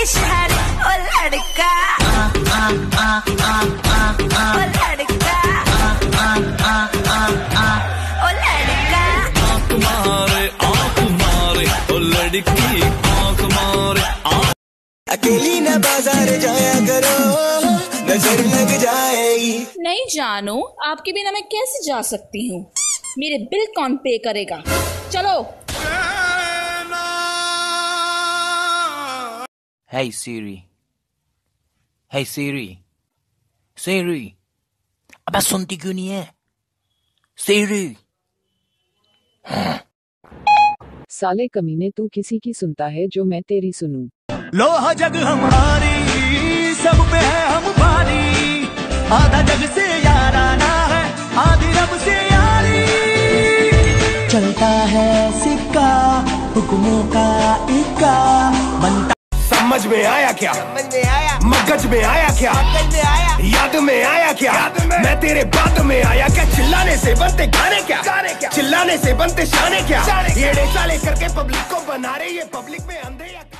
इशारे ओ लड़का, ओ लड़का, ओ लड़का। आँख मारे ओ लड़की, आँख मारे। अकेली न बाजार जाया करो, नजर लग जाएगी। नहीं जानू, आपके बिना मैं कैसे जा सकती हूँ? मेरे बिल कौन पे करेगा? चलो। Hey Siri, hey Siri, Siri, अबे सुनती क्यों नहीं है? Siri। साले कमीने, तू किसी की सुनता है जो मैं तेरी सुनूं? लोहा जग हमारी, सब पे है हम भारी, आधा जग से याराना है, आधी रब से यारी। चलता है सिक्का, हुक्मों का इक्का बनता। समझ में आया क्या? समझ में आया। मगज में आया क्या? मगज में आया। याद में आया क्या? याद में। मैं तेरे बात में आया क्या? चिल्लाने से बनते गाने क्या? गाने क्या? चिल्लाने से बनते शाने क्या? ये साले करके पब्लिक को बना रहे, ये पब्लिक में अंधे या